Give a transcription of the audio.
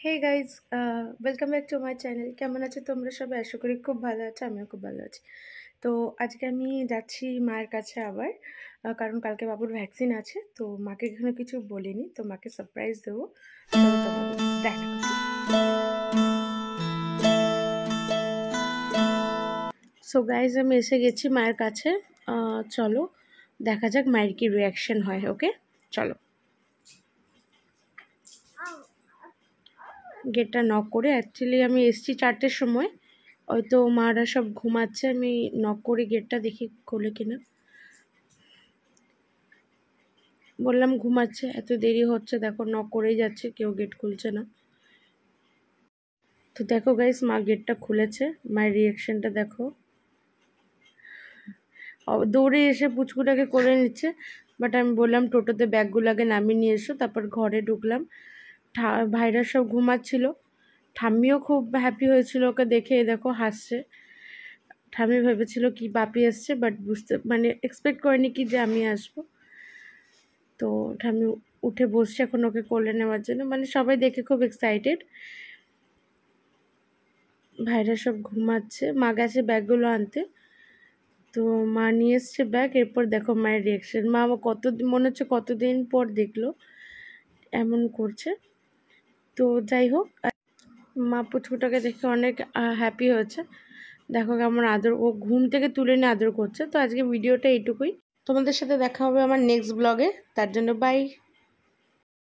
Hey guys, welcome back to my channel. কেমন আছো তোমরা সবাই? আশা করি খুব ভালো আছো, আমিও খুব ভালো আছি। তো আজকে আমি যাচ্ছি মায়ের কাছে আবার, কারণ কালকে বাবুর ভ্যাকসিন আছে। তো মাকে এখানে কিছু বলিনি, তো মাকে সারপ্রাইজ দেবো। চলো তোমাদের দেখা করি। সো গাইজ, আমি এসে গেছি মায়ের কাছে। চলো দেখা যাক মায়ের কি রিয়াকশন হয়। ওকে, চলো। গেটটা নক করে, অ্যাকচুয়ালি আমি এসছি 4টের সময়, হয়তো মারা সব ঘুমাচ্ছে। আমি নক করে গেটটা দেখি খোলে কিনা। বললাম ঘুমাচ্ছে, এত দেরি হচ্ছে, দেখো নক করেই যাচ্ছে, কেউ গেট খুলছে না। তো দেখো গাইস, মা গেটটা খুলেছে। মায়ের রিয়াকশনটা দেখো, দৌড়ে এসে পুচকুটাকে কোলে নিচ্ছে। বাট আমি বললাম টোটোতে ব্যাগগুলো আগে নামিয়ে নিয়ে এসো, তারপর ঘরে ঢুকলাম। ভাইরা সব ঘুমাচ্ছিল। ঠাম্মিও খুব হ্যাপি হয়েছিল ওকে দেখে, দেখো হাসছে। ঠাম্মি ভেবেছিল কি বাপি আসছে, বাট মানে এক্সপেক্ট করেনি কি যে আমি আসবো। তো ঠাম্মি উঠে বসছে এখন ওকে কোলে নেওয়ার জন্য, মানে সবাই দেখে খুব এক্সাইটেড। ভাইরা সব ঘুমাচ্ছে, মা গেছে ব্যাগগুলো আনতে। তো মা নিয়ে এসছে ব্যাগ। এরপর দেখো মায়ের রিয়াকশন। মা কত মনে হচ্ছে কতদিন পর দেখলো, এমন করছে। তো যাই হোক, মা পুচকুটাকে দেখে অনেক হ্যাপি হয়েছে। দেখো কেমন আদর, ও ঘুম থেকে তুলে নিয়ে আদর করছে। তো আজকে ভিডিওটা এইটুকুই। তোমাদের সাথে দেখা হবে আমার নেক্সট ব্লগে, তার জন্য বাই।